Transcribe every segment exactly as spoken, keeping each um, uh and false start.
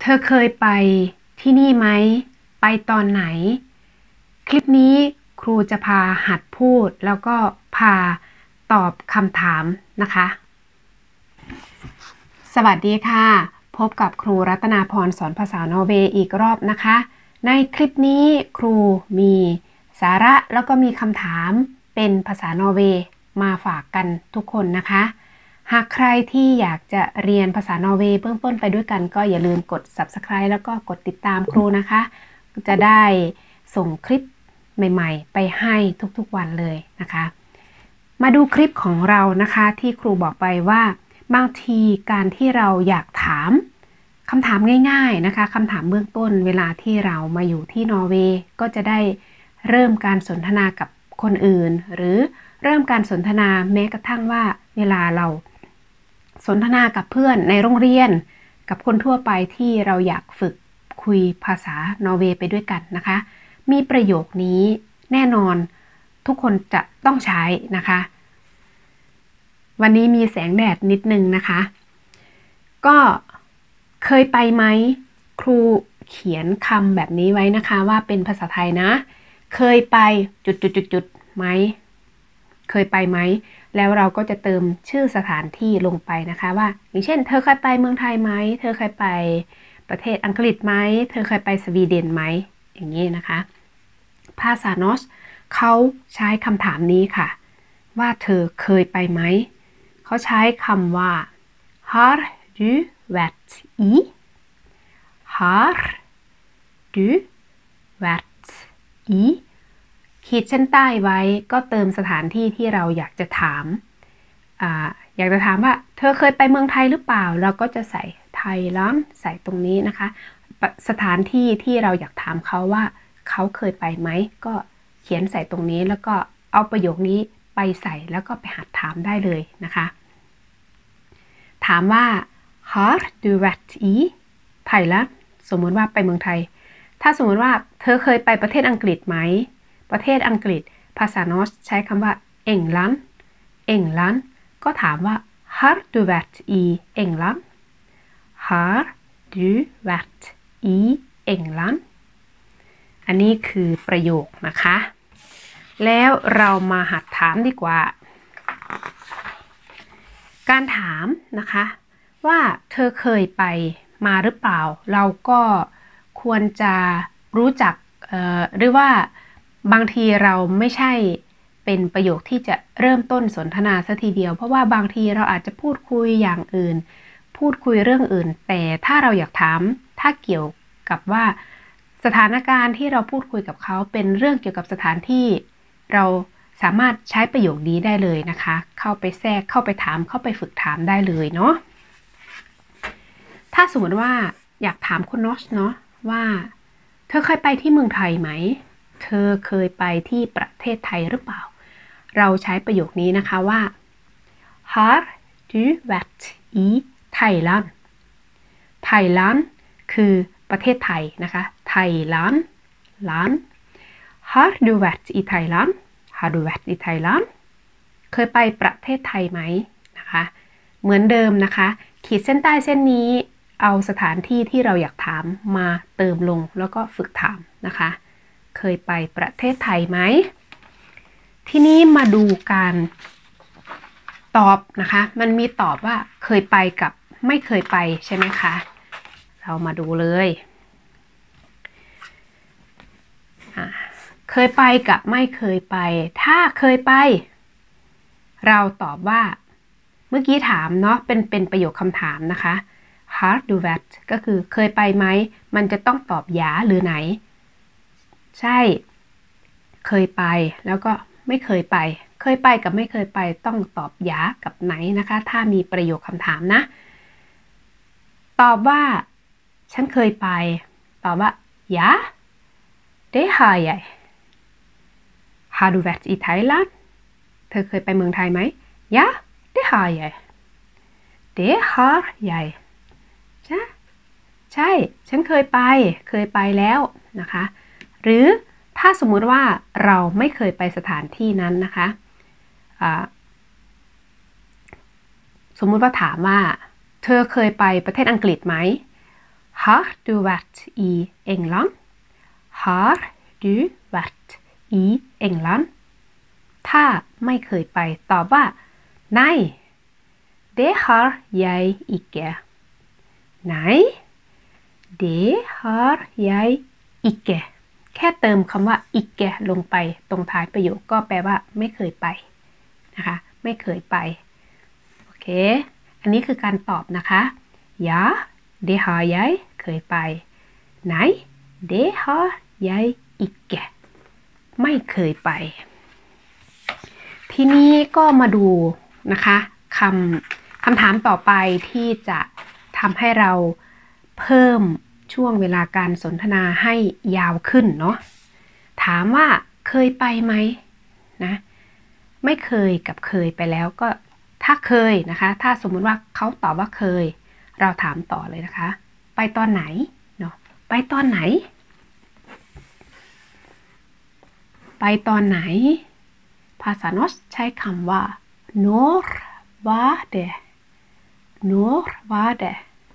ธอเคยไปที่นี่ไหมไปตอนไหนคลิปนี้ครูจะพาหัดพูดแล้วก็พาตอบคำถามนะคะสวัสดีค่ะพบกับครูรัตนาพรสอนภาษานอร์เวย์อีกรอบนะคะในคลิปนี้ครูมีสาระแล้วก็มีคำถามเป็นภาษานอร์เวย์มาฝากกันทุกคนนะคะหากใครที่อยากจะเรียนภาษานอร์เวย์เบื้องต้นไปด้วยกันก็อย่าลืมกด ซับสไครบ์ แล้วก็กดติดตามครูนะคะจะได้ส่งคลิปใหม่ๆไปให้ทุกๆวันเลยนะคะมาดูคลิปของเรานะคะที่ครูบอกไปว่าบางทีการที่เราอยากถามคำถามง่ายๆนะคะคำถามเบื้องต้นเวลาที่เรามาอยู่ที่นอร์เวย์ก็จะได้เริ่มการสนทนากับคนอื่นหรือเริ่มการสนทนาแม้กระทั่งว่าเวลาเราสนทนากับเพื่อนในโรงเรียนกับคนทั่วไปที่เราอยากฝึกคุยภาษานอร์เวย์ไปด้วยกันนะคะมีประโยคนี้แน่นอนทุกคนจะต้องใช้นะคะวันนี้มีแสงแดดนิดนึงนะคะก็เคยไปไหมครูเขียนคำแบบนี้ไว้นะคะว่าเป็นภาษาไทยนะเคยไปจุดจุดจุดจุดไหมเคยไปไหมแล้วเราก็จะเติมชื่อสถานที่ลงไปนะคะว่าอย่างเช่นเธอเคยไปเมืองไทยไหมเธอเคยไปประเทศอังกฤษไหมเธอเคยไปสวีเดนไหมอย่างนี้นะคะภาษานอสเขาใช้คำถามนี้ค่ะว่าเธอเคยไปไหมเขาใช้คำว่า har du vært i har du vært i ขีดเส้นใต้ไว้ก็เติมสถานที่ที่เราอยากจะถาม อ่า อยากจะถามว่าเธอเคยไปเมืองไทยหรือเปล่าเราก็จะใส่ไทยล้อมใส่ตรงนี้นะคะสถานที่ที่เราอยากถามเขาว่าเขาเคยไปไหมก็เขียนใส่ตรงนี้แล้วก็เอาประโยคนี้ไปใส่แล้วก็ไปหัดถามได้เลยนะคะถามว่า har du vært i Thailand สมมติว่าไปเมืองไทยถ้าสมมติว่าเธอเคยไปประเทศอังกฤษไหมประเทศอังกฤษภาษานอสใช้คำว่า England England ก็ถามว่า har du vært i England har du vært i England อันนี้คือประโยคนะคะแล้วเรามาหัดถามดีกว่าการถามนะคะว่าเธอเคยไปมาหรือเปล่าเราก็ควรจะรู้จักหรือว่าบางทีเราไม่ใช่เป็นประโยคที่จะเริ่มต้นสนทนาซะทีเดียวเพราะว่าบางทีเราอาจจะพูดคุยอย่างอื่นพูดคุยเรื่องอื่นแต่ถ้าเราอยากถามถ้าเกี่ยวกับว่าสถานการณ์ที่เราพูดคุยกับเขาเป็นเรื่องเกี่ยวกับสถานที่เราสามารถใช้ประโยคนี้ได้เลยนะคะเข้าไปแทรกเข้าไปถามเข้าไปฝึกถามได้เลยเนาะถ้าสมมติว่าอยากถามคุณนอชเนาะว่าเธอเคยไปที่เมืองไทยไหมเธอเคยไปที่ประเทศไทยหรือเปล่าเราใช้ประโยคนี้นะคะว่า har du vært i Thailand Thailand คือประเทศไทยนะคะ Thailand land har du vært i Thailand har du vært i Thailand เคยไปประเทศไทยไหมนะคะเหมือนเดิมนะคะขีดเส้นใต้เส้นนี้เอาสถานที่ที่เราอยากถามมาเติมลงแล้วก็ฝึกถามนะคะเคยไปประเทศไทยไหมทีนี้มาดูการตอบนะคะมันมีตอบว่าเคยไปกับไม่เคยไปใช่ไหมคะเรามาดูเลยเคยไปกับไม่เคยไปถ้าเคยไปเราตอบว่าเมื่อกี้ถามเนาะเป็นเป็นประโยคคำถามนะคะ har du vært ก็คือเคยไปไหมมันจะต้องตอบยาหรือไหนใช่เคยไปแล้วก็ไม่เคยไปเคยไปกับไม่เคยไปต้องตอบยากับไหนนะคะถ้ามีประโยคคำถามนะตอบว่าฉันเคยไปตอบว่า ja det har jeg har du vært i Thailand เธอเคยไปเมืองไทยไหม ja det har jeg det har jeg ใช่ใช่ฉันเคยไปเคยไปแล้วนะคะหรือถ้าสมมุติว่าเราไม่เคยไปสถานที่นั้นนะคะสมมุติว่าถามว่าเธอเคยไปประเทศอังกฤษไหม Har du vært i England? Har du vært i England? ถ้าไม่เคยไปตอบว่า Nei, det har jeg ikke. Nei, det har jeg ikke. แค่เติมคำว่า ikke ลงไปตรงท้ายประโยคก็แปลว่าไม่เคยไปนะคะไม่เคยไปโอเคอันนี้คือการตอบนะคะ Ja, det har jeg เคยไป Nei, det har jeg ikke ไม่เคยไปทีนี้ก็มาดูนะคะคำคำถามต่อไปที่จะทำให้เราเพิ่มช่วงเวลาการสนทนาให้ยาวขึ้นเนาะถามว่าเคยไปไหมนะไม่เคยกับเคยไปแล้วก็ถ้าเคยนะคะถ้าสมมุติว่าเขาตอบว่าเคยเราถามต่อเลยนะคะไปตอนไหนเนาะไปตอนไหนไปตอนไหนภาษาโนสใช้คำว่า når var det når var det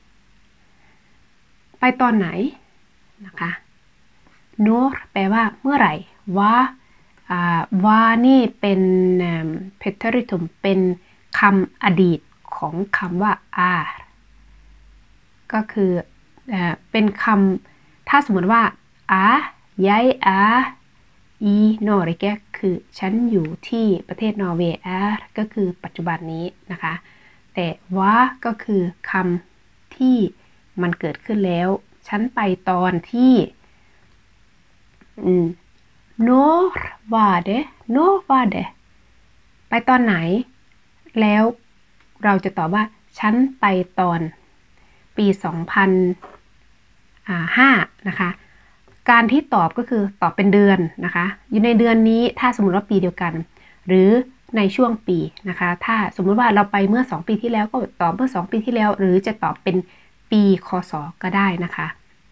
ไปตอนไหนนะคะ når แปลว่าเมื่อไหร่ว่าอ่าว่านี่เป็นเพทริทุมเป็นคำอดีตของคำว่า are ก็คือเอ่อเป็นคำถ้าสมมติว่า are ย้าย are อีนอริเกคือฉันอยู่ที่ประเทศนอร์เวย์ are ก็คือปัจจุบันนี้นะคะแต่ว่าก็คือคำที่มันเกิดขึ้นแล้วฉันไปตอนที่อืม når var det når var det ไปตอนไหนแล้วเราจะตอบว่าฉันไปตอนปีสองพันห้านะคะการที่ตอบก็คือตอบเป็นเดือนนะคะอยู่ในเดือนนี้ถ้าสมมติว่าปีเดียวกันหรือในช่วงปีนะคะถ้าสมมุติว่าเราไปเมื่อสองปีที่แล้วก็ตอบเมื่อสองปีที่แล้วหรือจะตอบเป็นปีคศก็ได้นะคะ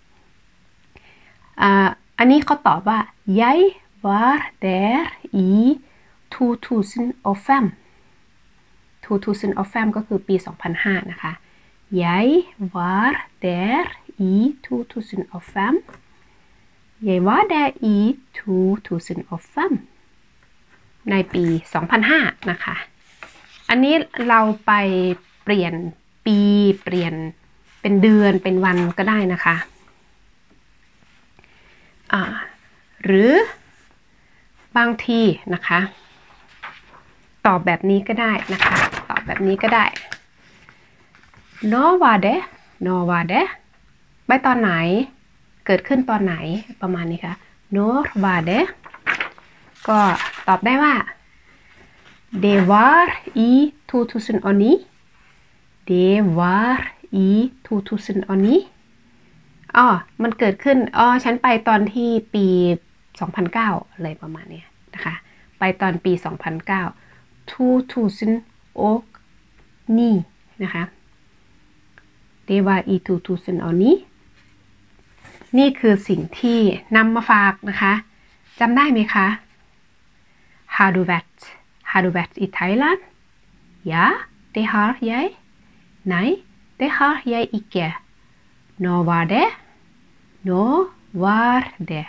อ่าอันนี้เขาตอบว่า jeg var der i to tusen og fem to tusen og femก็คือปีสองพันห้านะคะ jeg var der i to tusen og fem jeg var der i to tusen og femในปีสองพันห้านะคะอันนี้เราไปเปลี่ยนปีเปลี่ยนเป็นเดือนเป็นวันก็ได้นะคะอ่าหรือบางทีนะคะตอบแบบนี้ก็ได้นะคะตอบแบบนี้ก็ได้ når var det når var det ไปตอนไหนเกิดขึ้นตอนไหนประมาณนี้ค่ะ når var det ก็ตอบได้ว่า det var i to tusen og ni det var i to tusen og niอ๋อมันเกิดขึ้นอ๋อฉันไปตอนที่ปีสองพันเก้าอะไรประมาณนี้นะคะไปตอนปีสองพันเก้า two thousand och nioนะคะ det var i two thousand och nio นี่คือสิ่งที่นำมาฝากนะคะจำได้ไหมคะ Har du vært Har du vært i Thailand? Ja, det har jeg. Nei, det har jeg ikke. Nå var det Nå var det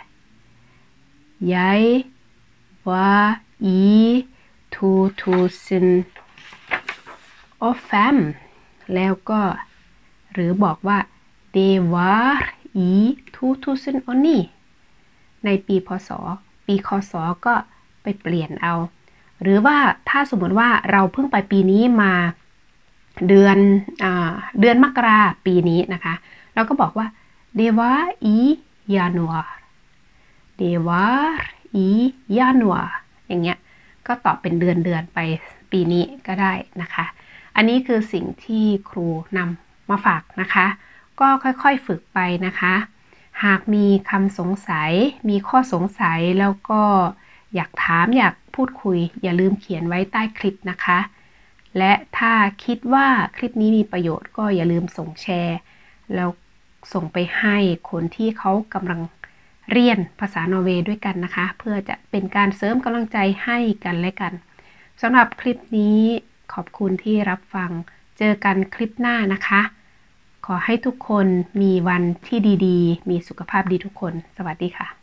Jeg var i to tusen og femแล้วก็หรือบอกว่า det var i to tusen og niในปีพศปีคศก็ไปเปลี่ยนเอาหรือว่าถ้าสมมติว่าเราเพิ่งไปปีนี้มาเดือนอ่าเดือนมกราปีนี้นะคะเราก็บอกว่า det var i januar det var i januar อย่างเงี้ยก็ตอบเป็นเดือนเดือนไปปีนี้ก็ได้นะคะอันนี้คือสิ่งที่ครูนำมาฝากนะคะก็ค่อยๆฝึกไปนะคะหากมีคำสงสัยมีข้อสงสัยแล้วก็อยากถามอยากพูดคุยอย่าลืมเขียนไว้ใต้คลิปนะคะและถ้าคิดว่าคลิปนี้มีประโยชน์ก็อย่าลืมส่งแชร์แล้วส่งไปให้คนที่เขากำลังเรียนภาษานอร์เวย์ด้วยกันนะคะเพื่อจะเป็นการเสริมกำลังใจให้กันและกันสำหรับคลิปนี้ขอบคุณที่รับฟังเจอกันคลิปหน้านะคะขอให้ทุกคนมีวันที่ดีๆมีสุขภาพดีทุกคนสวัสดีค่ะ